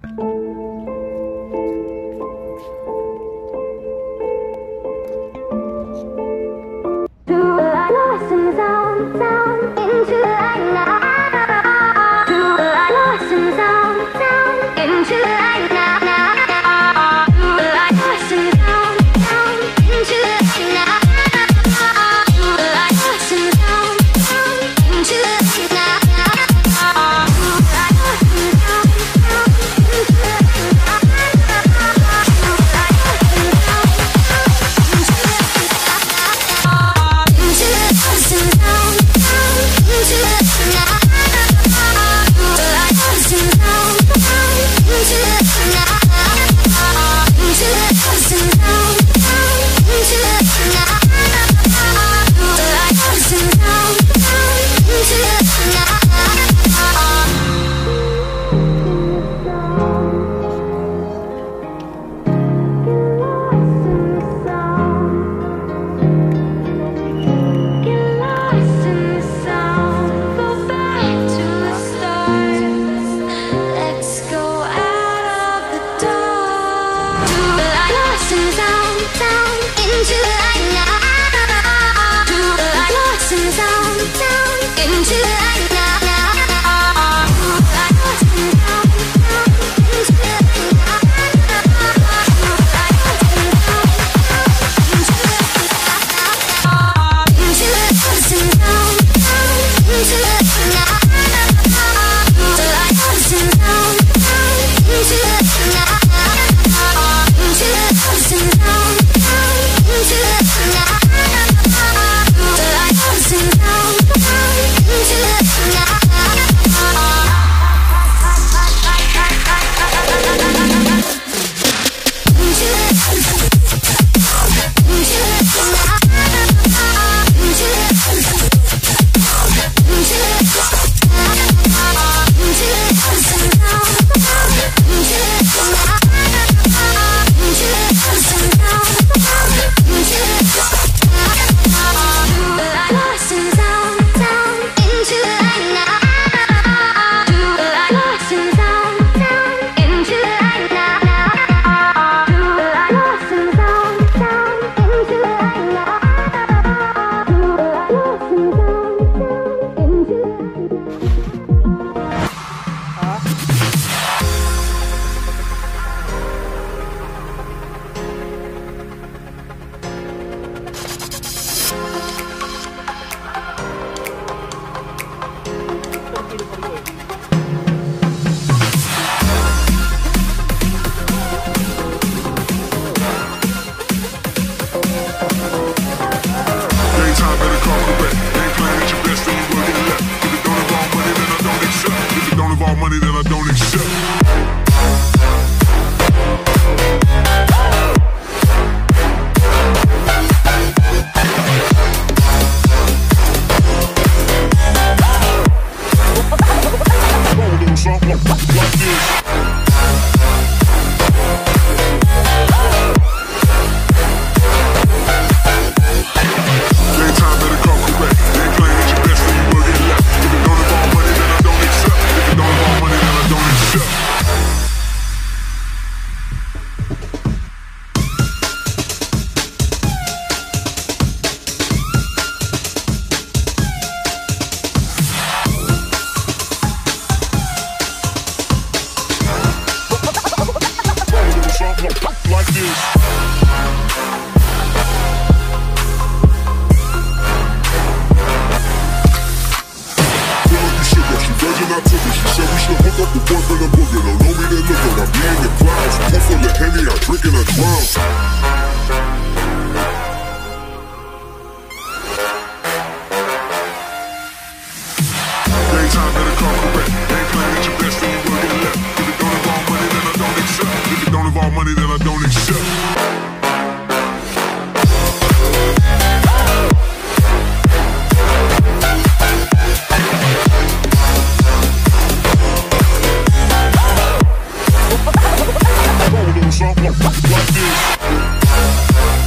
Like this.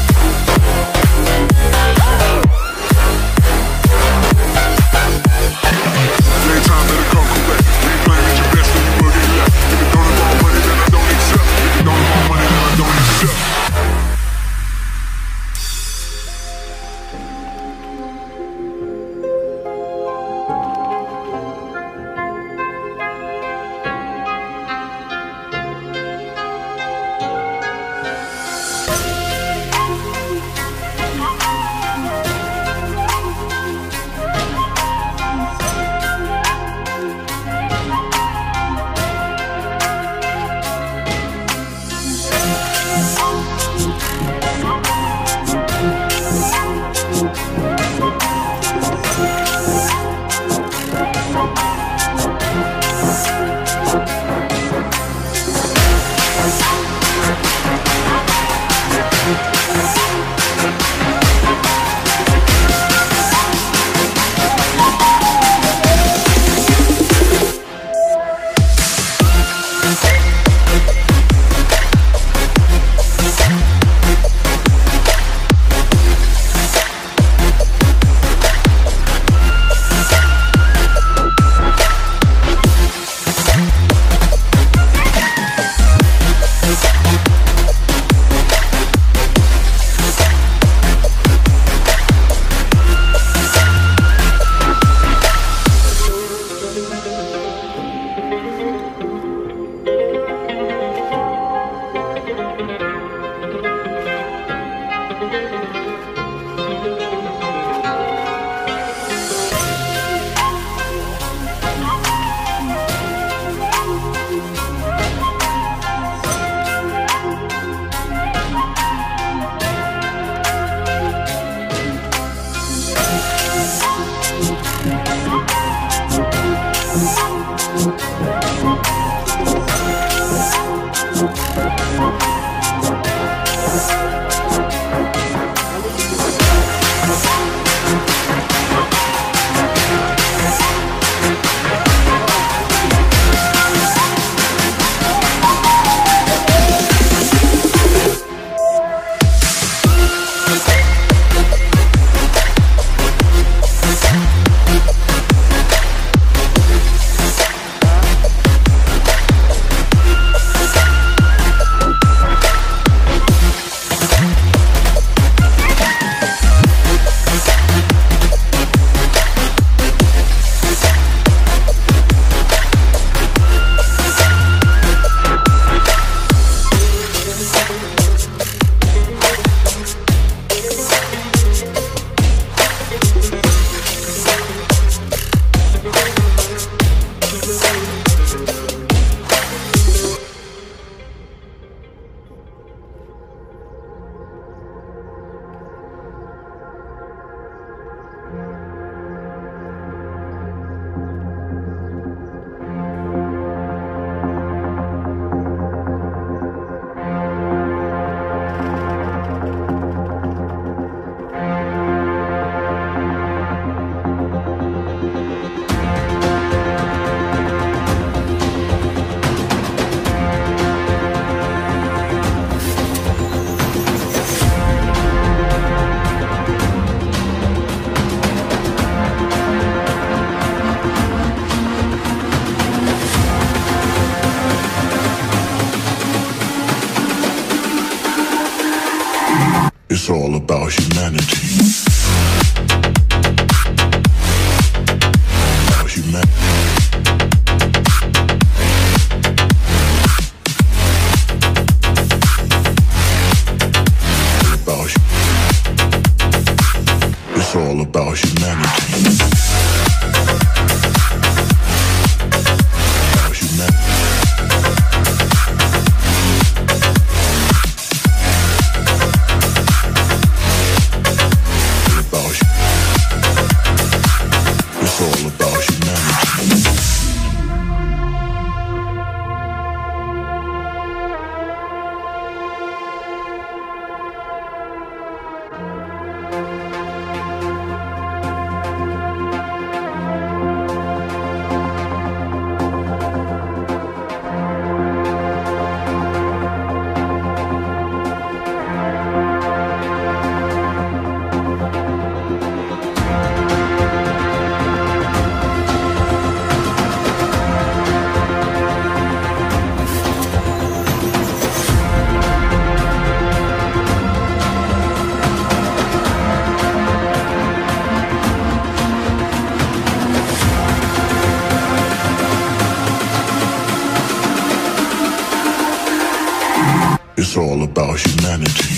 It's all about humanity. About humanity. It's all about humanity. About humanity. It's all about humanity. It's all about humanity.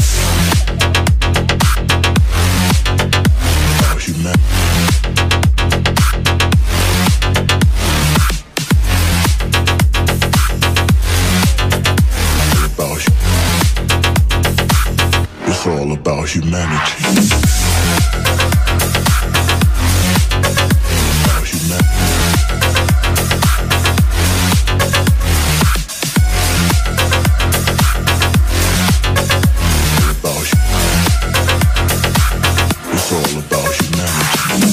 About humanity. It's all about humanity. About humanity. It's all about humanity.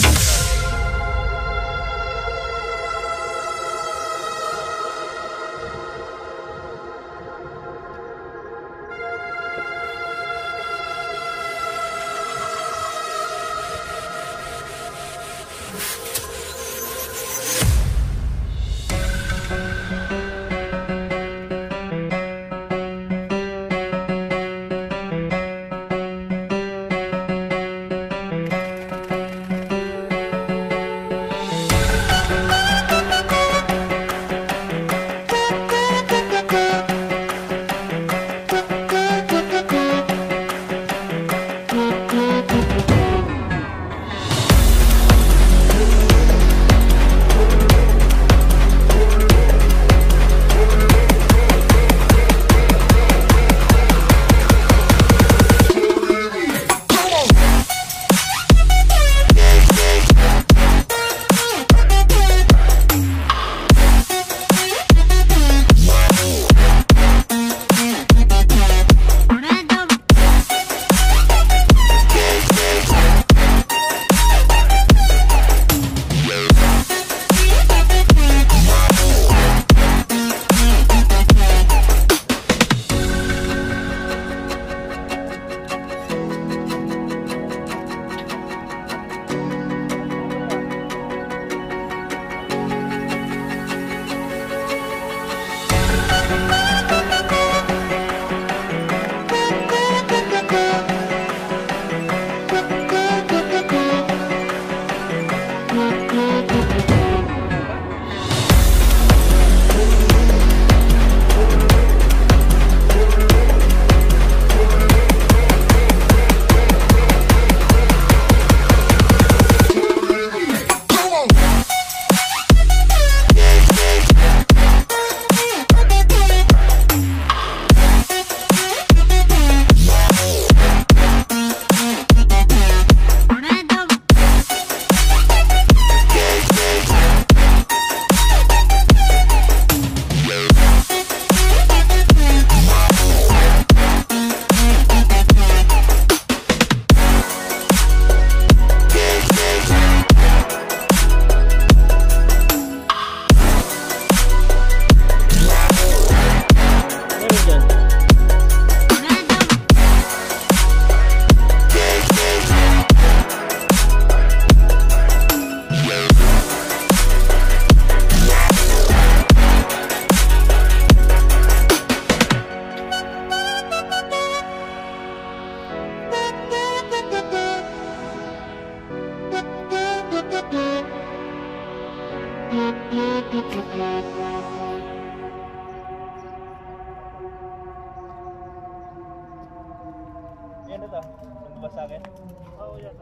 yata. Ano ba sa akin? Oo, yata.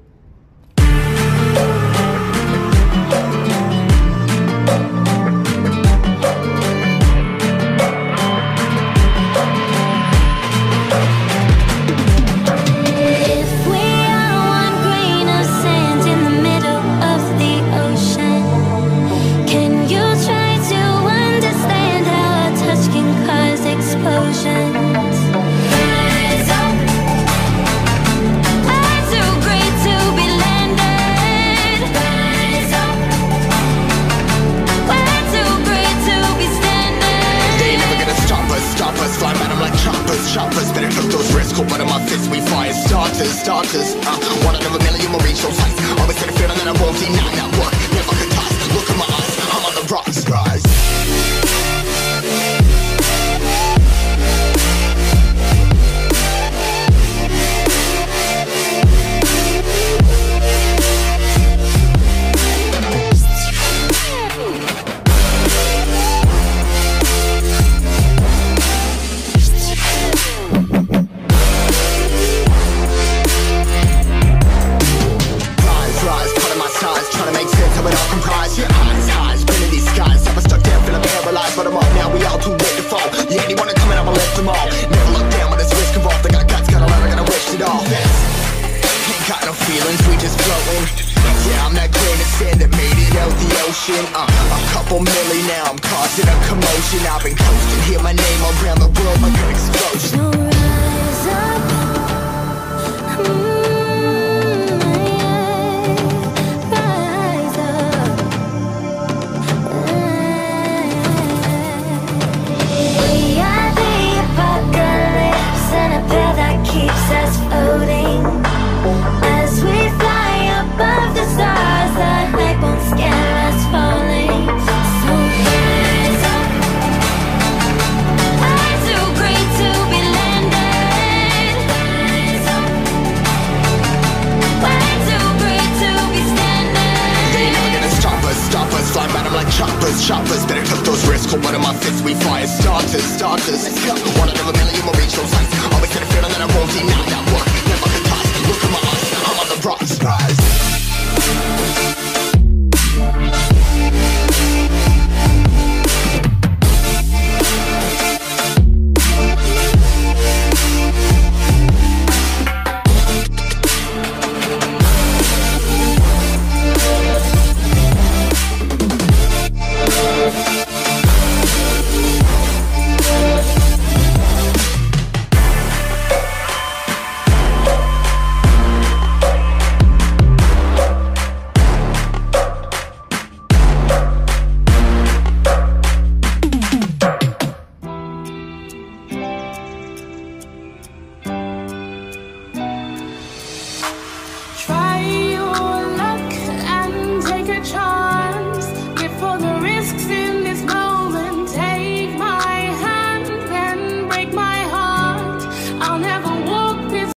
Choppers, better took those risks. Cold blood in my fists, we fire starters. One out of a million will reach those heights. Always get a feeling that I won't deny. Not work, never could toss. Look in my eyes, I'm on the rocks, guys. A couple milli now, I'm causing a commotion. I've been coasting, hear my name around the world like an explosion. So rise up, rise up. We are the apocalypse, and a path that keeps us floating. As we fly above the stars, the light won't scare us falling. So rise up. I'm too great to be landed. Rise up. Way too great to be standing. They ain't never gonna stop us. Fly by them like choppers. Better took those risks. Cold blood in my fists, we fire starters. One out of a million will reach those heights. Always get a feeling that I won't deny. Not work, never could toss. Look in my eyes, I'm on the rocks.